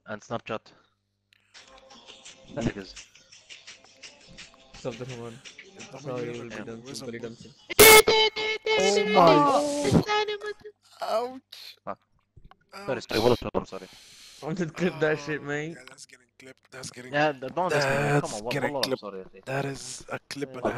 and Snapchat. Because Stop the one. That's how you will be dancing, belly dancing. Oh my. Ouch. fuck. Ouch. Sorry, والله sorry. I'm gonna clip that shit, mate. Yeah, that's getting clipped. That's getting. Yeah, don't ask me, man. Come That's on, getting والله I'm clipped. sorry يا أخي. That is a clip and a